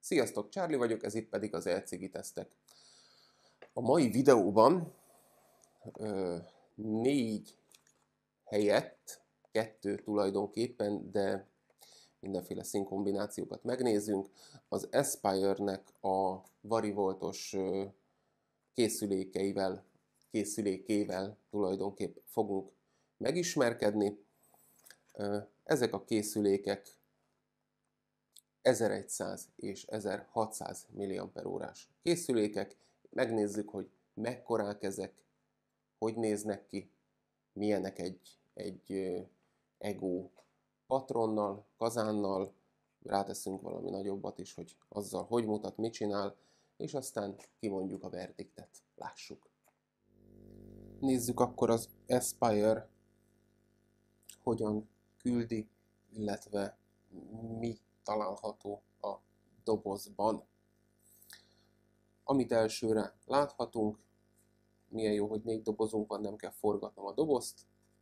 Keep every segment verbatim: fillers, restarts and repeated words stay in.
Sziasztok, Charlie vagyok, ez itt pedig az e-cigi tesztek. A mai videóban ö, négy helyett, kettő tulajdonképpen, de mindenféle színkombinációkat megnézzünk. Az Aspire-nek a varivoltos készülékeivel, készülékével tulajdonképp fogunk megismerkedni. Ezek a készülékek ezerszáz és ezerhatszáz milliampere órás készülékek. Megnézzük, hogy mekkorák ezek, hogy néznek ki, milyenek egy, egy Ego patronnal, kazánnal, ráteszünk valami nagyobbat is, hogy azzal hogy mutat, mit csinál, és aztán kimondjuk a verdiktet. Lássuk. Nézzük akkor az Aspire hogyan küldi, illetve mi található a dobozban. Amit elsőre láthatunk, milyen jó, hogy négy dobozunk van, nem kell forgatnom a dobozt.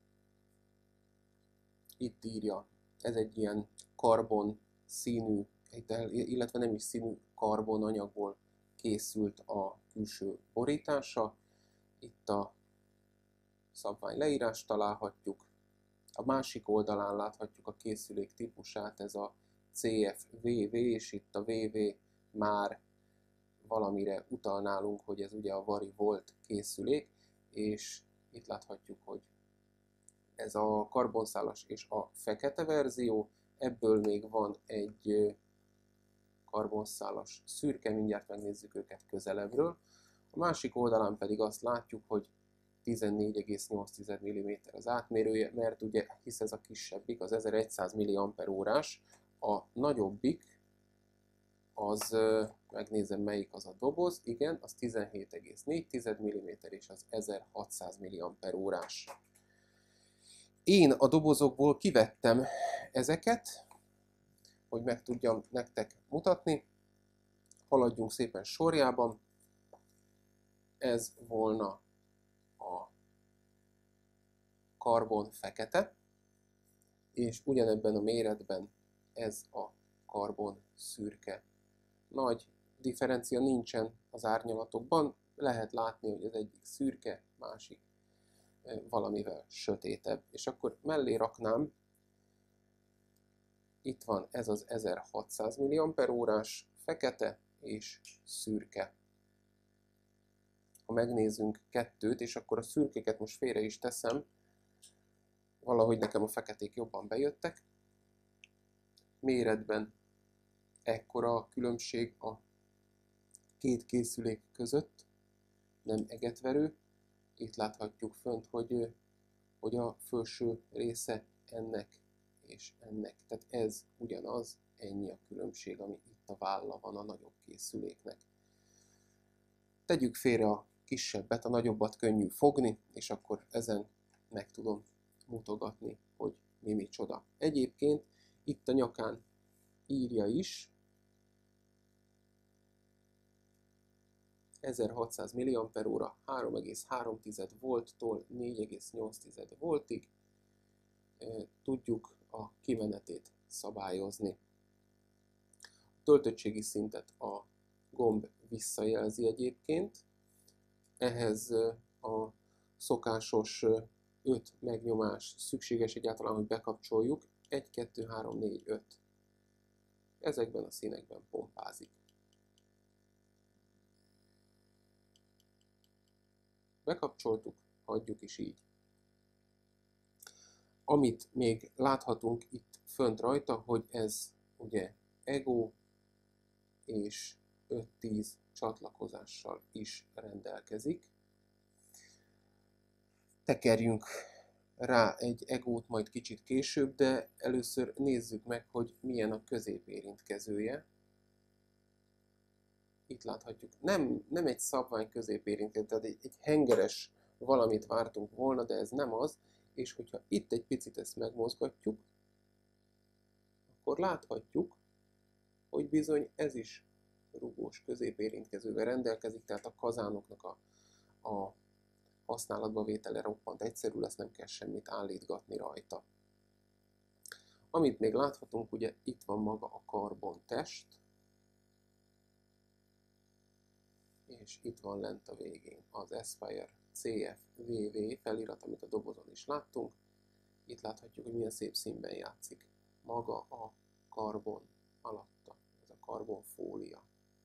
Itt írja, ez egy ilyen karbon színű, illetve nem is színű, karbon anyagból készült a külső borítása. Itt a szabvány leírást találhatjuk. A másik oldalán láthatjuk a készülék típusát, ez a cé ef vé vé, és itt a vé vé már valamire utal nálunk, hogy ez ugye a varivolt készülék, és itt láthatjuk, hogy ez a karbonszálas és a fekete verzió, ebből még van egy karbonszálas szürke, mindjárt megnézzük őket közelebbről. A másik oldalán pedig azt látjuk, hogy tizennégy egész nyolc milliméter az átmérője, mert ugye hisz ez a kisebbik, az ezerszáz milliampere órás, a nagyobbik, az, megnézem melyik az a doboz, igen, az tizenhét egész négy milliméter és az ezerhatszáz milliampere órás. Én a dobozokból kivettem ezeket, hogy meg tudjam nektek mutatni. Haladjunk szépen sorjában. Ez volna a karbon fekete, és ugyanebben a méretben ez a karbon szürke. Nagy differencia nincsen az árnyalatokban, lehet látni, hogy az egyik szürke, másik valamivel sötétebb. És akkor mellé raknám, itt van ez az ezerhatszáz milliampere órás fekete és szürke. Ha megnézzünk kettőt, és akkor a szürkéket most félre is teszem, valahogy nekem a feketék jobban bejöttek. Méretben ekkora a különbség a két készülék között, nem egetverő. Itt láthatjuk fönt, hogy, hogy a felső része ennek és ennek. Tehát ez ugyanaz, ennyi a különbség, ami itt a válla van a nagyobb készüléknek. Tegyük félre a kisebbet, a nagyobbat könnyű fogni, és akkor ezen meg tudom mutogatni, hogy mi micsoda. Egyébként itt a nyakán írja is, ezerhatszáz milliampere óra, három egész három volttól négy egész nyolc voltig tudjuk a kimenetét szabályozni. A töltöttségi szintet a gomb visszajelzi egyébként, ehhez a szokásos öt megnyomás szükséges egyáltalán, hogy bekapcsoljuk, egy, kettő, három, négy, öt. Ezekben a színekben pompázik. Bekapcsoltuk, hagyjuk is így. Amit még láthatunk itt fönt rajta, hogy ez ugye Ego és öt-tíz csatlakozással is rendelkezik. Tekerjünk rá egy Egót majd kicsit később, de először nézzük meg, hogy milyen a középérintkezője. Itt láthatjuk, nem, nem egy szabvány középérintkező, tehát egy, egy hengeres valamit vártunk volna, de ez nem az, és hogyha itt egy picit ezt megmozgatjuk, akkor láthatjuk, hogy bizony ez is rugós középérintkezővel rendelkezik, tehát a kazánoknak a, a használatba vétele roppant egyszerű lesz, nem kell semmit állítgatni rajta. Amit még láthatunk, ugye itt van maga a karbontest, és itt van lent a végén az Aspire cé ef vé vé felirat, amit a dobozon is láttunk. Itt láthatjuk, hogy milyen szép színben játszik maga a karbon alatta, ez a karbonfólia.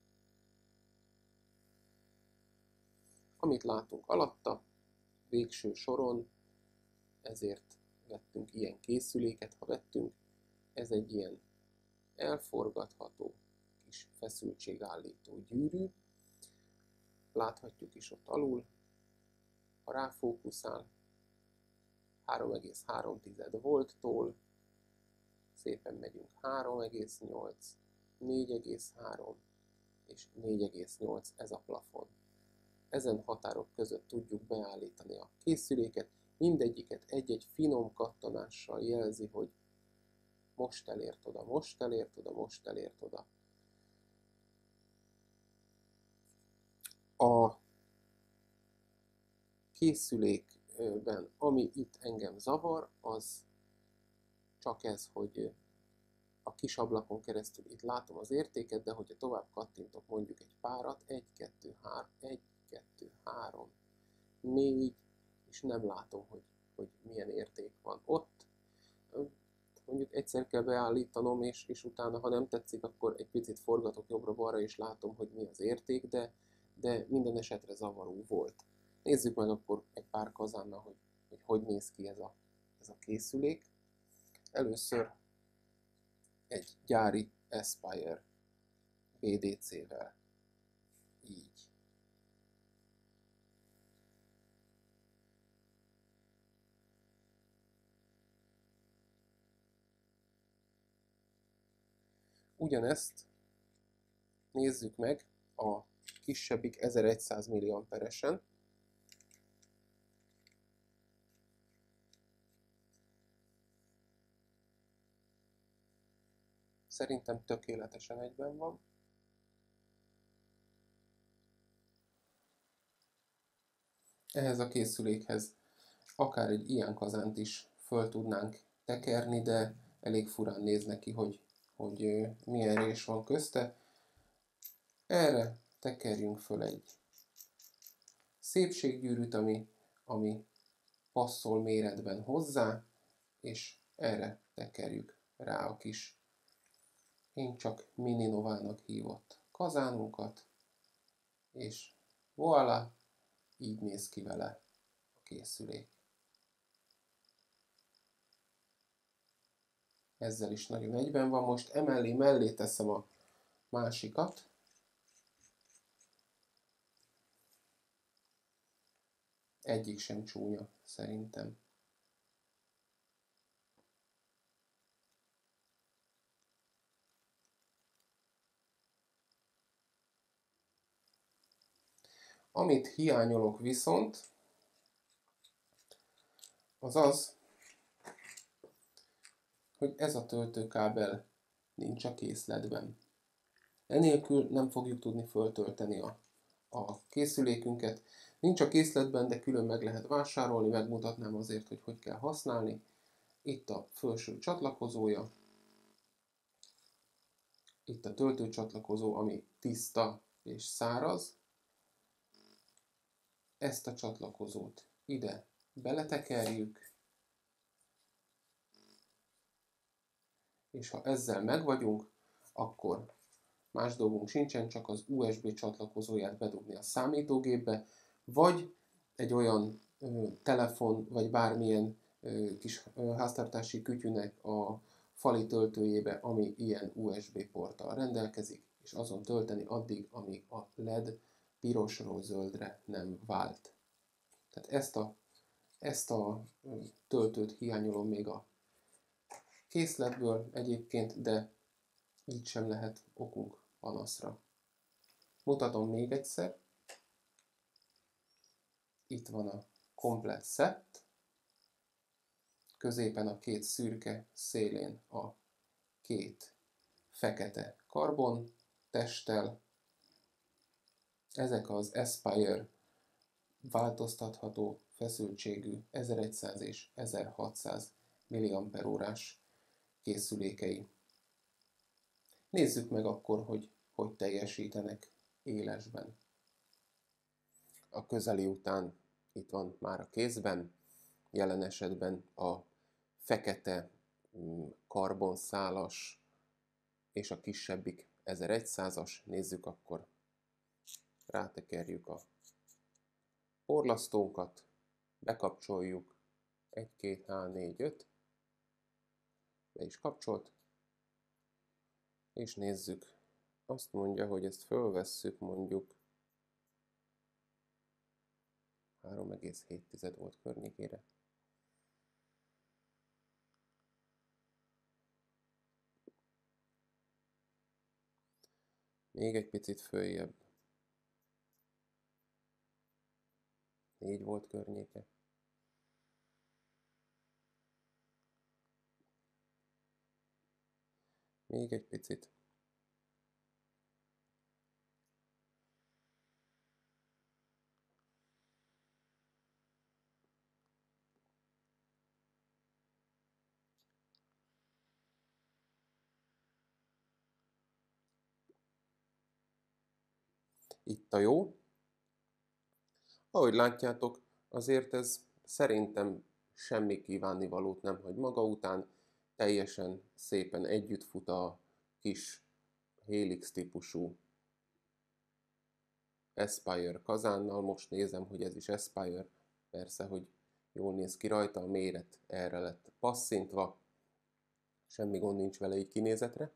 Amit látunk alatta, végső soron, ezért vettünk ilyen készüléket, ha vettünk, ez egy ilyen elforgatható kis feszültségállító gyűrű. Láthatjuk is ott alul, ha ráfókuszál, három egész három volttól, szépen megyünk három egész nyolc, négy egész három és négy egész nyolc ez a plafon. Ezen határok között tudjuk beállítani a készüléket, mindegyiket egy-egy finom kattanással jelzi, hogy most elért oda, most elért oda, most elért oda. A készülékben, ami itt engem zavar, az csak ez, hogy a kis ablakon keresztül itt látom az értéket, de hogyha tovább kattintok mondjuk egy párat, egy, kettő, három, egy, kettő, három, négy, és nem látom, hogy, hogy milyen érték van ott. Mondjuk egyszer kell beállítanom, és, és utána, ha nem tetszik, akkor egy picit forgatok jobbra-balra, és látom, hogy mi az érték, de, de minden esetre zavaró volt. Nézzük meg akkor egy pár kazánnal, hogy hogy, hogy néz ki ez a, ez a készülék. Először egy gyári Aspire bé dé cé-vel. Így. Ugyanezt nézzük meg a kisebbik ezerszáz milliamperesen. Szerintem tökéletesen egyben van. Ehhez a készülékhez akár egy ilyen kazánt is föl tudnánk tekerni, de elég furán néz neki, hogy, hogy milyen rés van közte. Erre tekerjünk föl egy szépséggyűrűt, ami, ami passzol méretben hozzá, és erre tekerjük rá a kis, én csak Mini Novának hívott kazánunkat, és voilà, így néz ki vele a készülék. Ezzel is nagyon egyben van. Most emellé mellé teszem a másikat. Egyik sem csúnya, szerintem. Amit hiányolok viszont, az az, hogy ez a töltőkábel nincs a készletben. Enélkül nem fogjuk tudni föltölteni a, a készülékünket. Nincs a készletben, de külön meg lehet vásárolni, megmutatnám azért, hogy hogy kell használni. Itt a felső csatlakozója, itt a töltőcsatlakozó, ami tiszta és száraz. Ezt a csatlakozót ide beletekerjük, és ha ezzel megvagyunk, akkor más dolgunk sincsen, csak az u es bé csatlakozóját bedugni a számítógépbe, vagy egy olyan ö, telefon, vagy bármilyen ö, kis ö, háztartási kütyűnek a fali töltőjébe, ami ilyen u es bé porttal rendelkezik, és azon tölteni addig, amíg a led pirosról zöldre nem vált. Tehát ezt a, ezt a töltőt hiányolom még a készletből egyébként, de így sem lehet okunk panaszra. Mutatom még egyszer. Itt van a komplett szett. Középen a két szürke, szélén a két fekete karbon testtel. Ezek az Aspire változtatható feszültségű ezerszáz és ezerhatszáz milliampere órás készülékei. Nézzük meg akkor, hogy hogy teljesítenek élesben. a közeli után itt van már a kézben, jelen esetben a fekete karbonszálas és a kisebbik ezerszázas. Nézzük akkor, rátekerjük a porlasztónkat, bekapcsoljuk, egy, két, há, négy, öt, be is kapcsolt, és nézzük, azt mondja, hogy ezt fölvesszük mondjuk három egész hét volt környékére. Még egy picit följebb. négy volt környéke. Még egy picit. Itt a jó. Ahogy látjátok, azért ez szerintem semmi kívánnivalót nem hagy maga után, teljesen szépen együtt fut a kis Helix típusú Aspire kazánnal. Most nézem, hogy ez is Aspire, persze, hogy jól néz ki rajta, a méret erre lett passzintva, semmi gond nincs vele így kinézetre.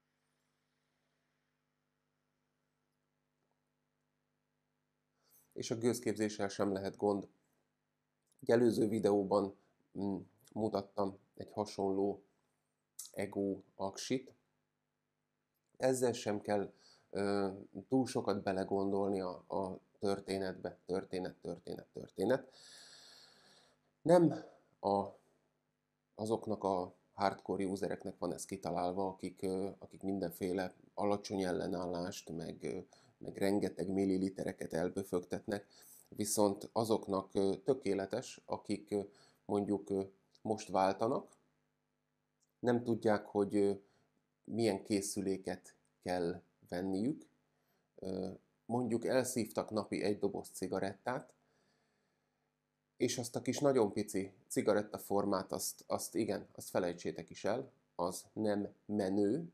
És a gőzképzéssel sem lehet gond. Egy előző videóban mutattam egy hasonló Ego aksit. Ezzel sem kell ö, túl sokat belegondolni a, a történetbe. Történet, történet, történet. Nem a, azoknak a hardcore usereknek van ez kitalálva, akik, ö, akik mindenféle alacsony ellenállást, meg, ö, meg rengeteg millilitereket elböfögtetnek, viszont azoknak ö, tökéletes, akik ö, mondjuk ö, most váltanak, nem tudják, hogy ö, milyen készüléket kell venniük. Mondjuk elszívtak napi egy doboz cigarettát, és azt a kis nagyon pici cigarettaformát, azt, azt igen, azt felejtsétek is el, az nem menő,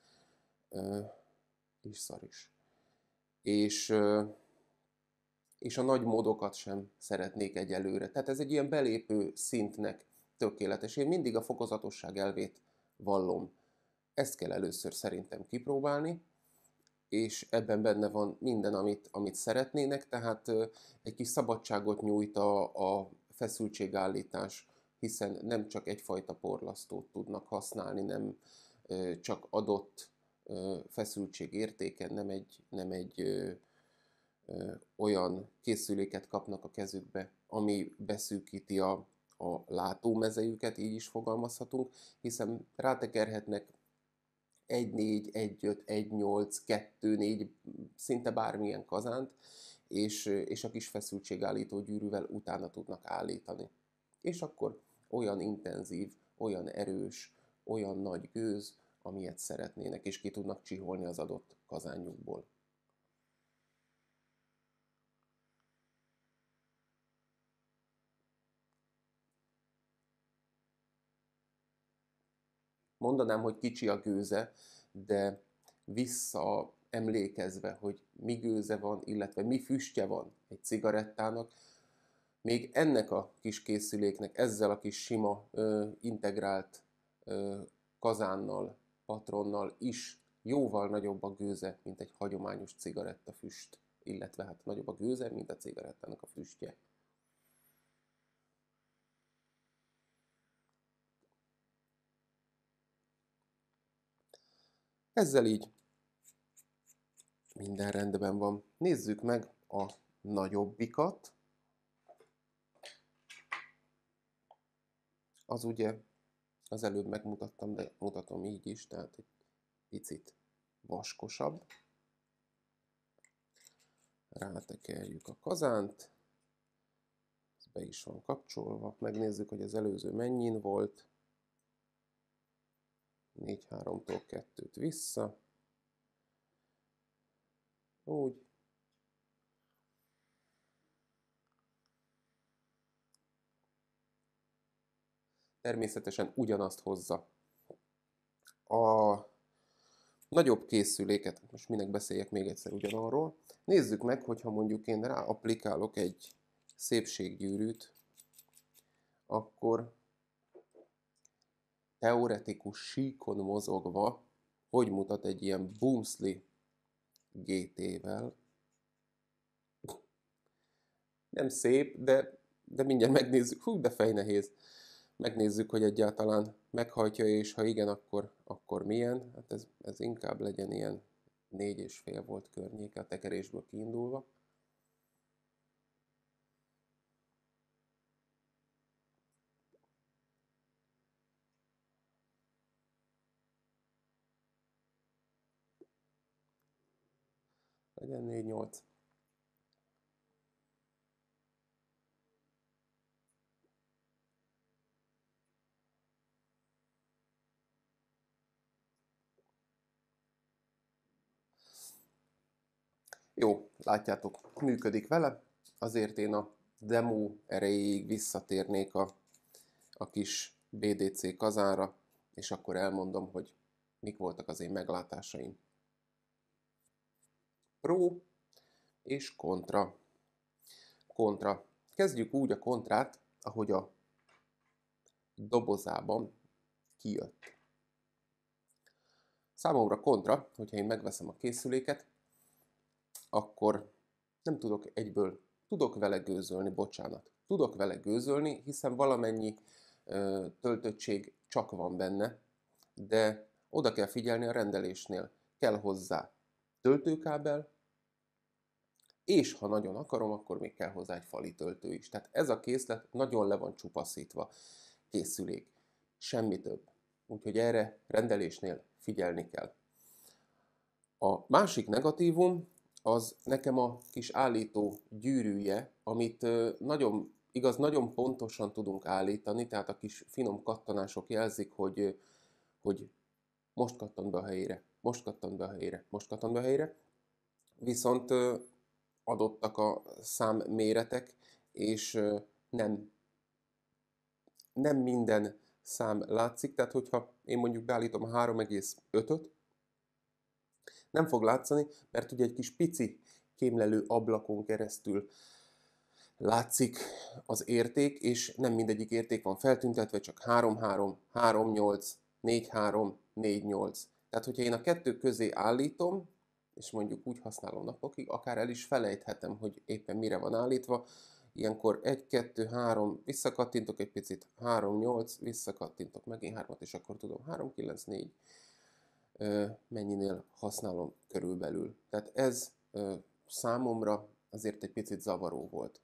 és szar is. És, és a nagy módokat sem szeretnék egyelőre. Tehát ez egy ilyen belépő szintnek tökéletes. Én mindig a fokozatosság elvét vallom. Ezt kell először szerintem kipróbálni, és ebben benne van minden, amit, amit szeretnének, tehát egy kis szabadságot nyújt a, a feszültségállítás, hiszen nem csak egyfajta porlasztót tudnak használni, nem csak adott feszültségértéken, nem egy, nem egy ö, ö, olyan készüléket kapnak a kezükbe, ami beszűkíti a, a látómezejüket, így is fogalmazhatunk, hiszen rátekerhetnek egy négy, egy öt, egy nyolc, kettő négy, szinte bármilyen kazánt, és, és a kis feszültségállító gyűrűvel utána tudnak állítani. És akkor olyan intenzív, olyan erős, olyan nagy gőz, amilyet szeretnének, és ki tudnak csiholni az adott kazánjukból. Mondanám, hogy kicsi a gőze, de vissza emlékezve, hogy mi gőze van, illetve mi füstje van egy cigarettának, még ennek a kis készüléknek, ezzel a kis sima, ö, integrált ö, kazánnal, patronnal is jóval nagyobb a gőze, mint egy hagyományos cigarettafüst, illetve hát nagyobb a gőze, mint a cigarettának a füstje. Ezzel így minden rendben van. Nézzük meg a nagyobbikat. Az ugye, az előbb megmutattam, de mutatom így is, tehát egy picit vaskosabb. Rátekerjük a kazánt. Ez be is van kapcsolva. Megnézzük, hogy az előző mennyin volt. négy háromtól kettőt vissza. Úgy. természetesen ugyanazt hozza. A nagyobb készüléket, most minek beszéljek még egyszer ugyanarról, nézzük meg, hogyha mondjuk én rá applikálok egy szépséggyűrűt, akkor teoretikus síkon mozogva, hogy mutat egy ilyen Boomsli gé té-vel. Nem szép, de, de mindjárt megnézzük. Hú, de fejnehéz. Megnézzük, hogy egyáltalán meghajtja, és ha igen, akkor, akkor milyen. Hát ez, ez inkább legyen ilyen négy és fél volt környéke a tekerésből kiindulva. Legyen négy nyolc. Jó, látjátok, működik vele, azért én a demo erejéig visszatérnék a, a kis bé dé cé kazánra, és akkor elmondom, hogy mik voltak az én meglátásaim. Pro és kontra. Kontra. Kezdjük úgy a kontrát, ahogy a dobozában kijött. Számomra kontra, hogyha én megveszem a készüléket, akkor nem tudok egyből, tudok vele gőzölni, bocsánat. Tudok vele gőzölni, hiszen valamennyi ö, töltöttség csak van benne, de oda kell figyelni a rendelésnél. Kell hozzá töltőkábel, és ha nagyon akarom, akkor még kell hozzá egy fali töltő is. Tehát ez a készlet nagyon le van csupaszítva. Készülék. Semmi több. Úgyhogy erre rendelésnél figyelni kell. A másik negatívum az nekem a kis állító gyűrűje, amit nagyon, igaz, nagyon pontosan tudunk állítani, tehát a kis finom kattanások jelzik, hogy, hogy most kattant be a helyére, most kattant be a helyére, most kattant be a helyére. Viszont adottak a számméretek, és nem, nem minden szám látszik, tehát hogyha én mondjuk beállítom a három egész ötöt, nem fog látszani, mert ugye egy kis pici kémlelő ablakon keresztül látszik az érték, és nem mindegyik érték van feltüntetve, csak három három, három nyolc, négy három, négy nyolc. Tehát, hogyha én a kettő közé állítom, és mondjuk úgy használom napokig, akár el is felejthetem, hogy éppen mire van állítva. Ilyenkor egy, kettő, három, visszakattintok egy picit, három nyolc, visszakattintok megint hármat, és akkor tudom három kilenc négy mennyinél használom körülbelül. Tehát ez számomra azért egy picit zavaró volt.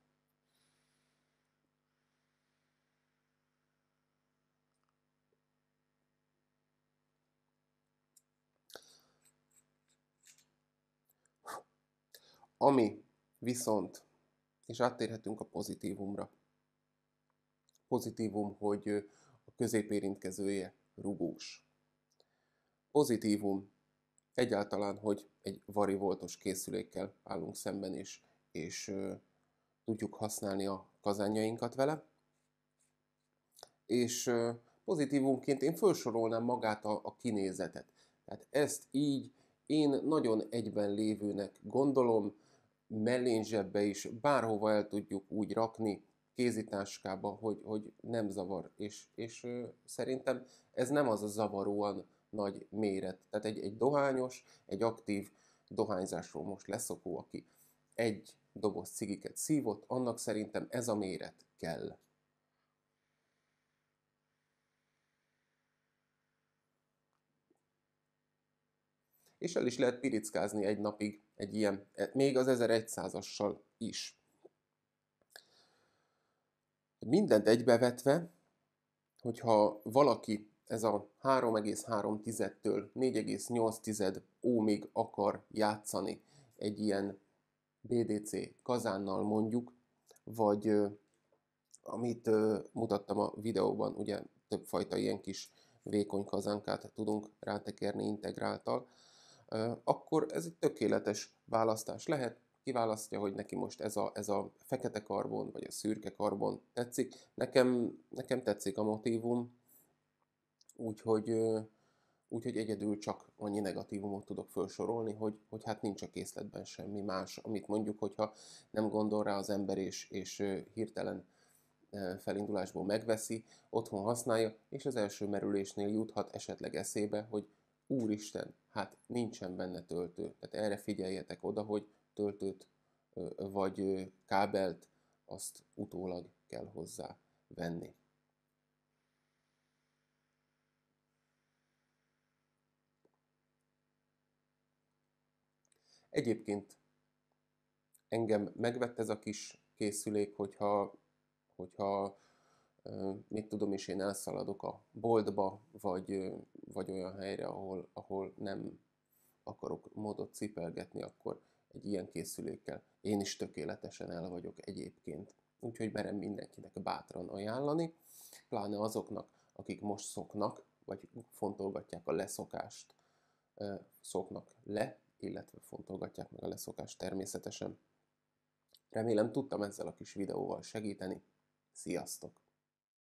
Ami viszont, és áttérhetünk a pozitívumra. Pozitívum, hogy a középérintkezője rugós. Pozitívum egyáltalán, hogy egy varivoltos készülékkel állunk szemben is, és uh, tudjuk használni a kazánjainkat vele. És uh, pozitívumként én felsorolnám magát a, a kinézetet. Tehát ezt így én nagyon egyben lévőnek gondolom, mellényzsebbe is, bárhova el tudjuk úgy rakni, kézitáskába, hogy, hogy nem zavar. És, és uh, szerintem ez nem az a zavaróan nagy méret. Tehát egy, egy dohányos, egy aktív dohányzásról most leszokó, aki egy doboz cigiket szívott, annak szerintem ez a méret kell. És el is lehet pirickázni egy napig egy ilyen, még az ezerszázassal is. Mindent egybevetve, hogyha valaki ez a három egész három tizedtől négy egész nyolc tized ohmig akar játszani egy ilyen bé dé cé kazánnal mondjuk, vagy amit mutattam a videóban, ugye többfajta ilyen kis vékony kazánkát tudunk rátekerni integráltal, akkor ez egy tökéletes választás lehet. kiválasztja, hogy neki most ez a, ez a fekete karbon, vagy a szürke karbon tetszik. Nekem, nekem tetszik a motívum, úgyhogy, úgyhogy egyedül csak annyi negatívumot tudok felsorolni, hogy, hogy hát nincs a készletben semmi más, amit mondjuk, hogyha nem gondol rá az ember, és, és hirtelen felindulásból megveszi, otthon használja, és az első merülésnél juthat esetleg eszébe, hogy úristen, hát nincsen benne töltő. Tehát erre figyeljetek oda, hogy töltőt vagy kábelt azt utólag kell hozzá venni. Egyébként engem megvett ez a kis készülék, hogyha, hogyha mit tudom is, én elszaladok a boltba, vagy, vagy olyan helyre, ahol, ahol nem akarok módot cipelgetni, akkor egy ilyen készülékkel én is tökéletesen el vagyok egyébként. Úgyhogy merem mindenkinek bátran ajánlani, pláne azoknak, akik most szoknak, vagy fontolgatják a leszokást, szoknak le, illetve fontolgatják meg a leszokást természetesen. Remélem tudtam ezzel a kis videóval segíteni. Sziasztok!